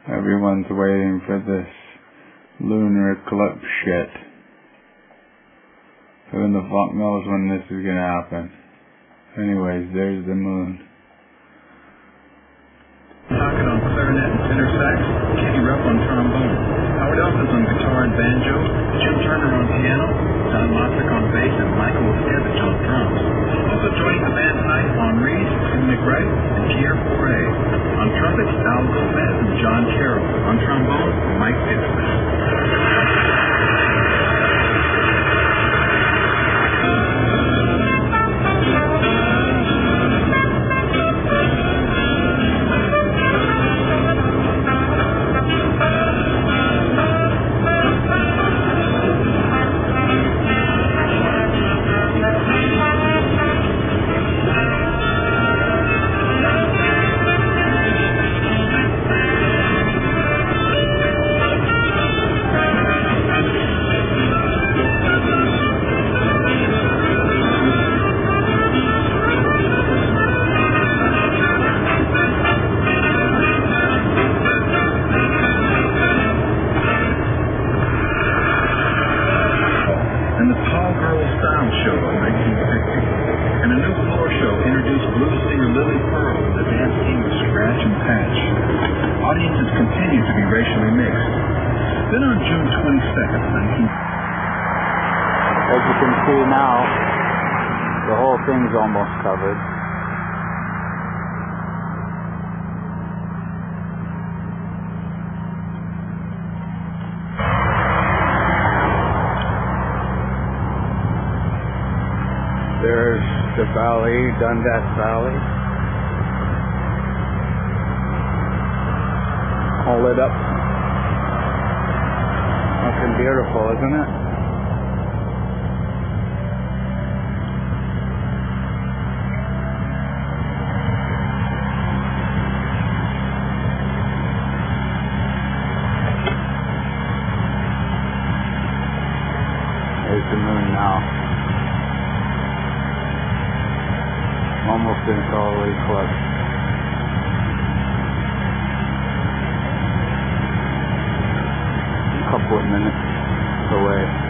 Everyone's waiting for this lunar eclipse shit. Who in the fuck knows when this is gonna happen? Anyways, there's the moon. Pocket on clarinet and tenor sax, Kenny Rupp on trombone, Howard Elkins on guitar and banjo, Jim Turner on piano, Don Lotrick on bass, and Michael Lefkevich on drums. Also joining the band tonight on Reed, Tim McBride, and Pierre Foray. On trumpets, Al Gomez and John Carroll. On trombone, Mike Dixon. And the Tall Girl Style Show of 1960, and a new floor show introduced blues singer Lily Pearl and the dance team of Scratch and Patch. Audiences continued to be racially mixed. Then on June 22nd, As you can see now, the whole thing's almost covered. There's the valley, Dundas Valley. All lit up. Fucking beautiful, isn't it? There's the moon now. Almost in total eclipse. A couple of minutes away.